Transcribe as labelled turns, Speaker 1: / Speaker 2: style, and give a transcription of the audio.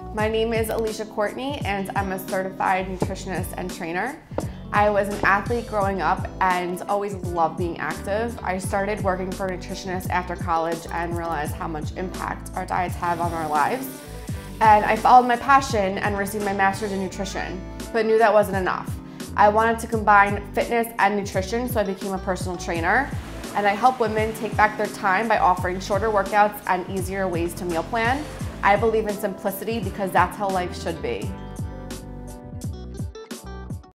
Speaker 1: My name is Alicia Courtney and I'm a certified nutritionist and trainer. I was an athlete growing up and always loved being active. I started working for a nutritionist after college and realized how much impact our diets have on our lives. And I followed my passion and received my master's in nutrition, but knew that wasn't enough. I wanted to combine fitness and nutrition, so I became a personal trainer. And I help women take back their time by offering shorter workouts and easier ways to meal plan. I believe in simplicity because that's how life should be.